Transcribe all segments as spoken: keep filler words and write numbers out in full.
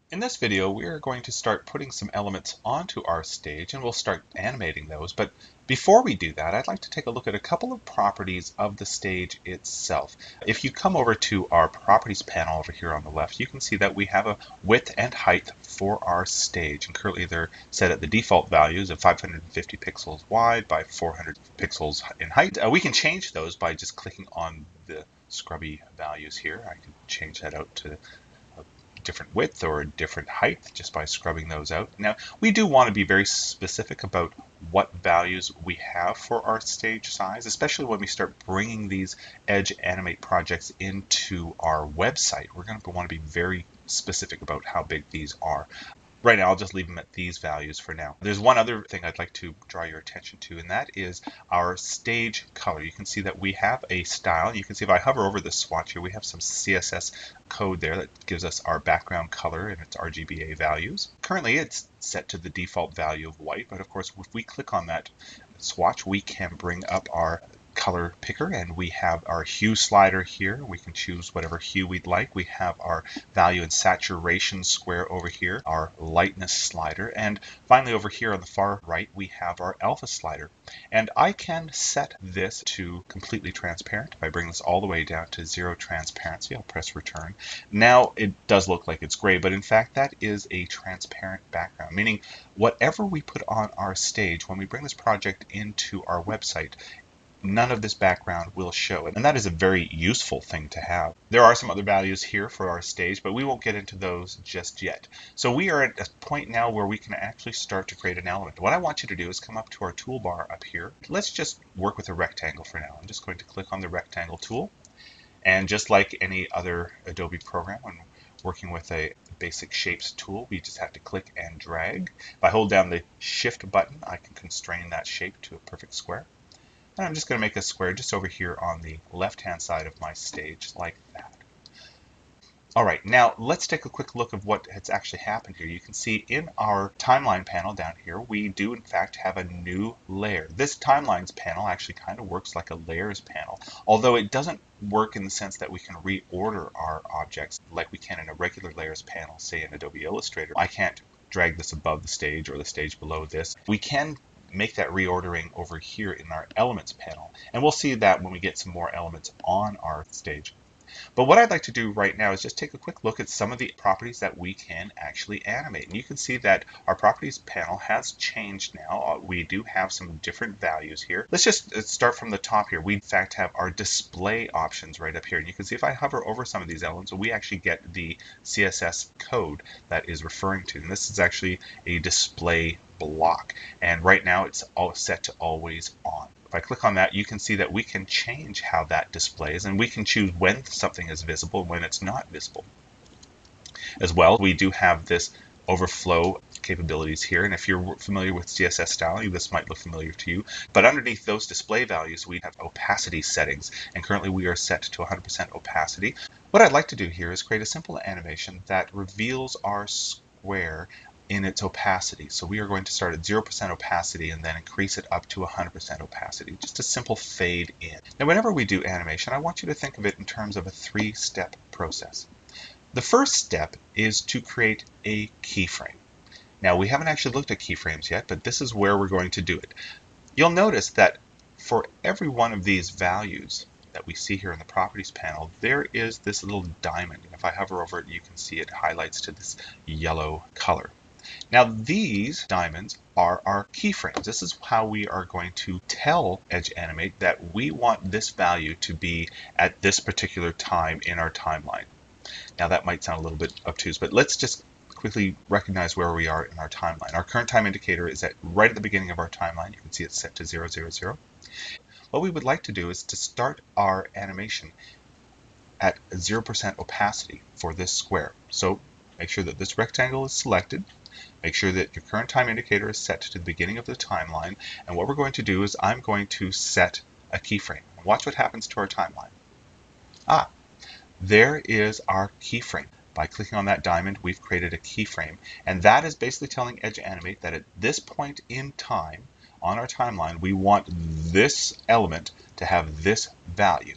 In this video, we are going to start putting some elements onto our stage and we'll start animating those. But before we do that, I'd like to take a look at a couple of properties of the stage itself. If you come over to our properties panel over here on the left, you can see that we have a width and height for our stage. And currently they're set at the default values of five hundred fifty pixels wide by four hundred pixels in height. Uh, we can change those by just clicking on the scrubby values here. I can change that out to different width or a different height just by scrubbing those out. Now, we do want to be very specific about what values we have for our stage size, especially when we start bringing these Edge Animate projects into our website. We're going to want to be very specific about how big these are. Right now, I'll just leave them at these values for now. There's one other thing I'd like to draw your attention to, and that is our stage color. You can see that we have a style. You can see if I hover over this swatch here, we have some C S S code there that gives us our background color and its R G B A values. Currently, it's set to the default value of white, but of course, if we click on that swatch, we can bring up our color picker, and we have our hue slider here. We can choose whatever hue we'd like. We have our value and saturation square over here, our lightness slider, and finally over here on the far right we have our alpha slider. And I can set this to completely transparent. If I bring this all the way down to zero transparency, I'll press return. Now it does look like it's gray, but in fact that is a transparent background, meaning whatever we put on our stage, when we bring this project into our website, none of this background will show, and that is a very useful thing to have. There are some other values here for our stage, but we won't get into those just yet. So we are at a point now where we can actually start to create an element. What I want you to do is come up to our toolbar up here. Let's just work with a rectangle for now. I'm just going to click on the rectangle tool, and just like any other Adobe program, when working with a basic shapes tool, we just have to click and drag. If I hold down the shift button, I can constrain that shape to a perfect square. And I'm just going to make a square just over here on the left-hand side of my stage, like that. All right, now let's take a quick look at what has actually happened here. You can see in our timeline panel down here, we do in fact have a new layer. This timelines panel actually kind of works like a layers panel, although it doesn't work in the sense that we can reorder our objects like we can in a regular layers panel, say in Adobe Illustrator. I can't drag this above the stage or the stage below this. We can make that reordering over here in our elements panel, and we'll see that when we get some more elements on our stage. But what I'd like to do right now is just take a quick look at some of the properties that we can actually animate. And you can see that our properties panel has changed now. Uh, we do have some different values here. Let's just start from the top here. We in fact have our display options right up here. And you can see if I hover over some of these elements, we actually get the C S S code that is referring to. And this is actually a display block. And right now it's all set to always on. If I click on that, you can see that we can change how that displays, and we can choose when something is visible and when it's not visible. As well, we do have this overflow capabilities here, and if you're familiar with C S S styling, this might look familiar to you. But underneath those display values, we have opacity settings, and currently we are set to one hundred percent opacity. What I'd like to do here is create a simple animation that reveals our square in its opacity. So we are going to start at zero percent opacity and then increase it up to one hundred percent opacity. Just a simple fade in. Now whenever we do animation, I want you to think of it in terms of a three-step process. The first step is to create a keyframe. Now we haven't actually looked at keyframes yet, but this is where we're going to do it. You'll notice that for every one of these values that we see here in the properties panel, there is this little diamond. If I hover over it, you can see it highlights to this yellow color. Now these diamonds are our keyframes. This is how we are going to tell Edge Animate that we want this value to be at this particular time in our timeline. Now that might sound a little bit obtuse, but let's just quickly recognize where we are in our timeline. Our current time indicator is at right at the beginning of our timeline. You can see it's set to zero, zero, zero. What we would like to do is to start our animation at zero percent opacity for this square. So make sure that this rectangle is selected. Make sure that your current time indicator is set to the beginning of the timeline. And what we're going to do is I'm going to set a keyframe. Watch what happens to our timeline. Ah, there is our keyframe. By clicking on that diamond, we've created a keyframe. And that is basically telling Edge Animate that at this point in time on our timeline, we want this element to have this value.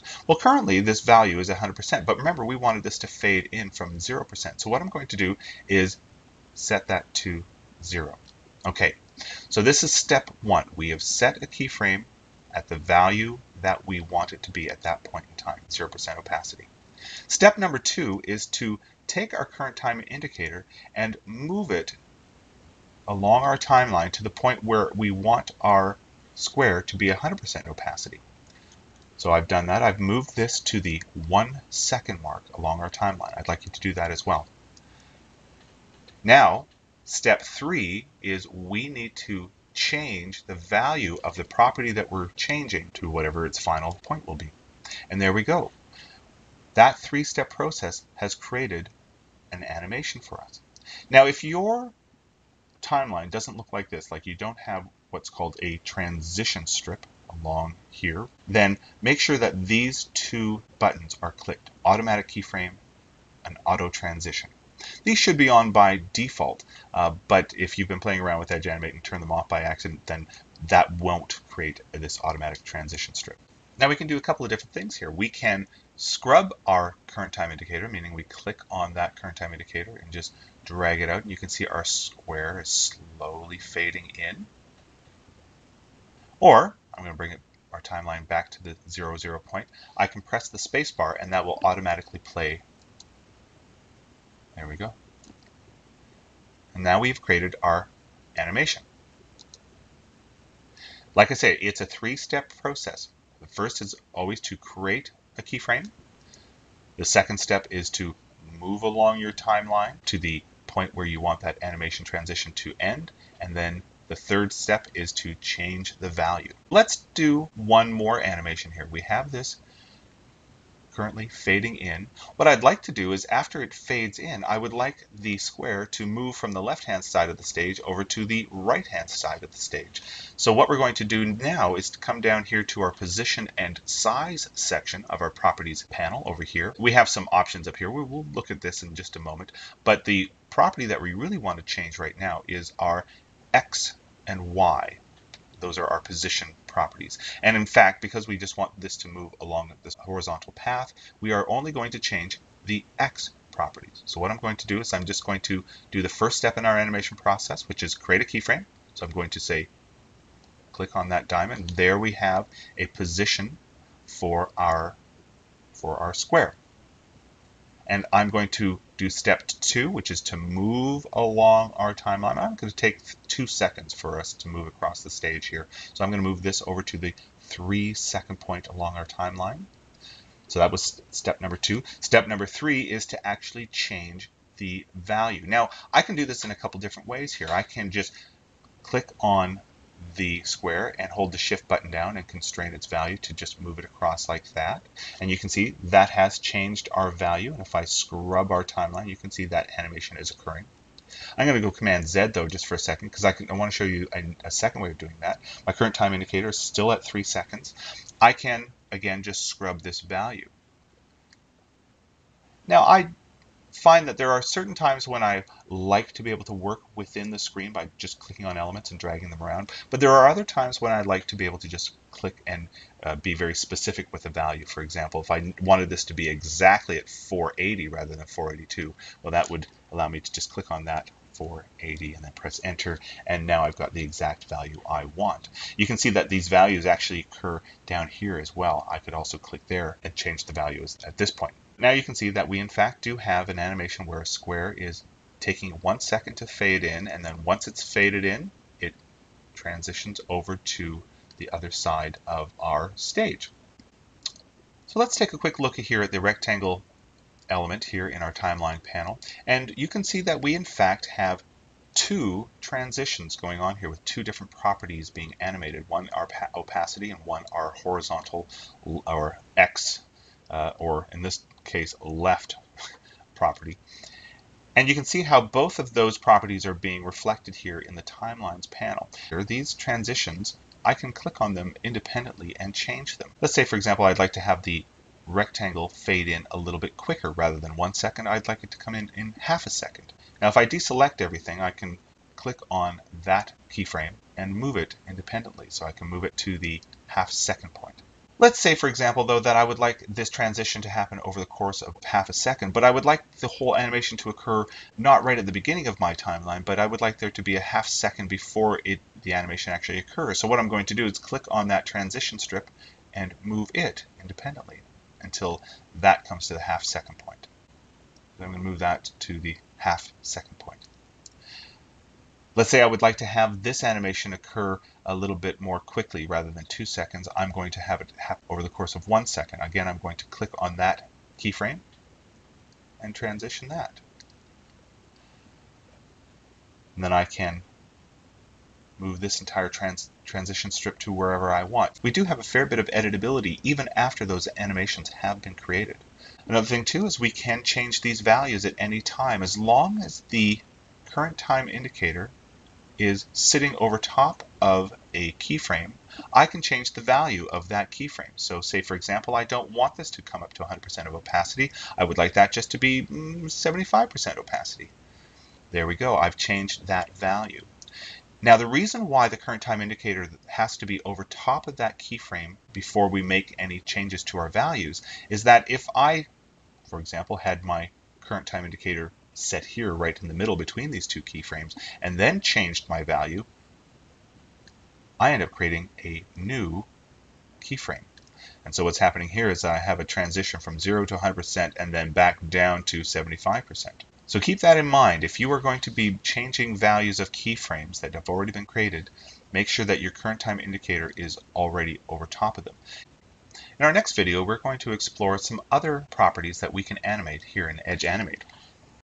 Well, currently this value is one hundred percent, but remember we wanted this to fade in from zero percent. So what I'm going to do is set that to zero. Okay, so this is step one. We have set a keyframe at the value that we want it to be at that point in time, zero percent opacity. Step number two is to take our current time indicator and move it along our timeline to the point where we want our square to be one hundred percent opacity. So I've done that. I've moved this to the one second mark along our timeline. I'd like you to do that as well. Now, step three is we need to change the value of the property that we're changing to whatever its final point will be. And there we go. That three-step process has created an animation for us. Now, if your timeline doesn't look like this, like you don't have what's called a transition strip along here, then make sure that these two buttons are clicked, automatic keyframe and auto transition. These should be on by default, uh, but if you've been playing around with Edge Animate and turn them off by accident, then that won't create this automatic transition strip. Now we can do a couple of different things here. We can scrub our current time indicator, meaning we click on that current time indicator and just drag it out, and you can see our square is slowly fading in. Or I'm going to bring it, our timeline back to the zero, zero point. I can press the space bar and that will automatically play. There we go. And now we've created our animation. Like I say, it's a three-step process. The first is always to create a keyframe. The second step is to move along your timeline to the point where you want that animation transition to end. And then the third step is to change the value. Let's do one more animation here. We have this currently fading in. What I'd like to do is after it fades in, I would like the square to move from the left-hand side of the stage over to the right-hand side of the stage. So what we're going to do now is to come down here to our position and size section of our properties panel over here. We have some options up here. We'll look at this in just a moment, but the property that we really want to change right now is our X and Y. Those are our position properties. And in fact, because we just want this to move along this horizontal path, we are only going to change the X properties. So what I'm going to do is I'm just going to do the first step in our animation process, which is create a keyframe. So I'm going to say, click on that diamond. There we have a position for our, for our square. And I'm going to do step two, which is to move along our timeline. I'm going to take two seconds for us to move across the stage here. So I'm going to move this over to the three second point along our timeline. So that was step number two. Step number three is to actually change the value. Now, I can do this in a couple different ways here. I can just click on the square and hold the shift button down and constrain its value to just move it across like that. And you can see that has changed our value. And if I scrub our timeline, you can see that animation is occurring. I'm going to go Command Z though just for a second because I, I want to show you a, a second way of doing that. My current time indicator is still at three seconds. I can again just scrub this value. Now I find that there are certain times when I like to be able to work within the screen by just clicking on elements and dragging them around, but there are other times when I like to be able to just click and uh, be very specific with a value. For example, if I wanted this to be exactly at four eighty rather than four eighty-two, well, that would allow me to just click on that four eighty and then press enter, and now I've got the exact value I want. You can see that these values actually occur down here as well. I could also click there and change the values at this point. Now you can see that we in fact do have an animation where a square is taking one second to fade in, and then once it's faded in, it transitions over to the other side of our stage. So let's take a quick look here at the rectangle element here in our timeline panel, and you can see that we in fact have two transitions going on here with two different properties being animated, one our opacity and one our horizontal or X uh, or in this case left property. And you can see how both of those properties are being reflected here in the timelines panel. Here, these transitions, I can click on them independently and change them. Let's say, for example, I'd like to have the rectangle fade in a little bit quicker. Rather than one second, I'd like it to come in in half a second. Now, if I deselect everything, I can click on that keyframe and move it independently. So I can move it to the half second point. Let's say, for example, though, that I would like this transition to happen over the course of half a second, but I would like the whole animation to occur not right at the beginning of my timeline, but I would like there to be a half second before it, the animation actually occurs. So what I'm going to do is click on that transition strip and move it independently until that comes to the half second point. Then I'm going to move that to the half second point. Let's say I would like to have this animation occur a little bit more quickly rather than two seconds. I'm going to have it happen over the course of one second. Again, I'm going to click on that keyframe and transition that. And then I can move this entire trans transition strip to wherever I want. We do have a fair bit of editability even after those animations have been created. Another thing too is we can change these values at any time as long as the current time indicator is sitting over top of a keyframe. I can change the value of that keyframe. So say, for example, I don't want this to come up to one hundred percent of opacity. I would like that just to be seventy-five percent opacity. There we go. I've changed that value. Now, the reason why the current time indicator has to be over top of that keyframe before we make any changes to our values is that if I, for example, had my current time indicator set here right in the middle between these two keyframes and then changed my value, I end up creating a new keyframe. And so what's happening here is I have a transition from zero to one hundred percent and then back down to seventy-five percent. So keep that in mind. If you are going to be changing values of keyframes that have already been created, make sure that your current time indicator is already over top of them. In our next video, we're going to explore some other properties that we can animate here in Edge Animate.